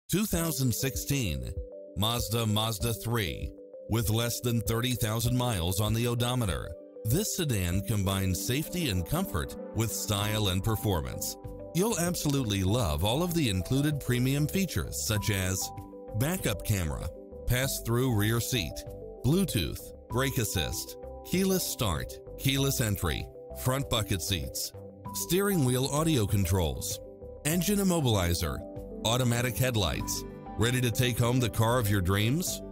2016 Mazda MAZDA3 with less than 30,000 miles on the odometer. This sedan combines safety and comfort with style and performance. You'll absolutely love all of the included premium features such as backup camera, pass-through rear seat, Bluetooth, brake assist, keyless start, keyless entry, front bucket seats, steering wheel audio controls, engine immobilizer, automatic headlights. Ready to take home the car of your dreams?